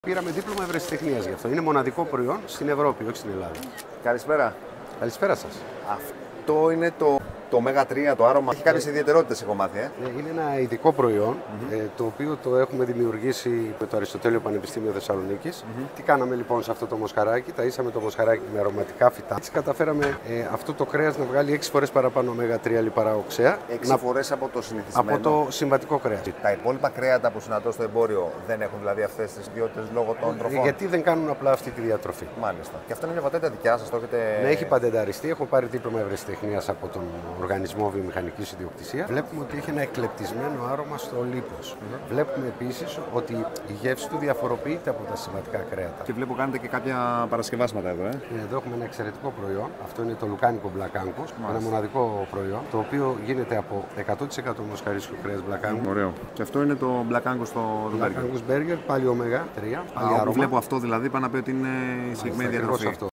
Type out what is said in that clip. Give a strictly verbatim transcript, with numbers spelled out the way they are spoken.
Πήραμε δίπλωμα ευρεσιτεχνίας γι' αυτό. Είναι μοναδικό προϊόν στην Ευρώπη, όχι στην Ελλάδα. Καλησπέρα. Καλησπέρα σας. Αυτό είναι το, το Omega τρία, το άρωμα. Έχει κάποιες ιδιαιτερότητες, έχω μάθει. Ε? Είναι ένα ειδικό προϊόν, mm-hmm. ε, το οποίο το έχουμε δημιουργήσει με το Αριστοτέλειο Πανεπιστήμιο Θεσσαλονίκης. Mm-hmm. Τι κάναμε λοιπόν σε αυτό το μοσχαράκι? Ταΐσαμε το μοσχαράκι με αρωματικά φυτά. Έτσι καταφέραμε ε, αυτό το κρέας να βγάλει έξι φορές παραπάνω Omega τρία λιπαρά οξέα. έξι να... φορές από το συνηθισμένο. Από το συμβατικό κρέας. Τα υπόλοιπα κρέατα που συναντώ στο εμπόριο δεν έχουν δηλαδή αυτές τις ιδιότητες λόγω των τροφών. Γιατί δεν κάνουν απλά αυτή τη διατροφή. Μάλιστα. Και αυτό είναι μια πατέντα δικιά σας, το έχετε. Ναι, έχει πατενταριστεί. Έχω πάρει δίπλωμα ευρεσιτεχνίας από τον Οργανισμό Βιομηχανικής Ιδιοκτησίας. Βλέπουμε ότι έχει ένα εκλεπτισμένο άρωμα στο λίπος. Mm-hmm. Βλέπουμε επίσης ότι η γεύση του διαφοροποιείται από τα συμβατικά κρέατα. Και βλέπω κάνετε και κάποια παρασκευάσματα εδώ. Ε? Εδώ έχουμε ένα εξαιρετικό προϊόν. Αυτό είναι το λουκάνικο Black Angus. Ένα μοναδικό προϊόν, το οποίο γίνεται από εκατό τοις εκατό μοσχαρίσιο κρέας Black Angus. Ωραίο. Και αυτό είναι το Black Angus στο Black Angus Burger, πάλι Omega τρία. Βλέπω αυτό δηλαδή, πάνω να πει ότι είναι η συγκεκριμένη διατροφή.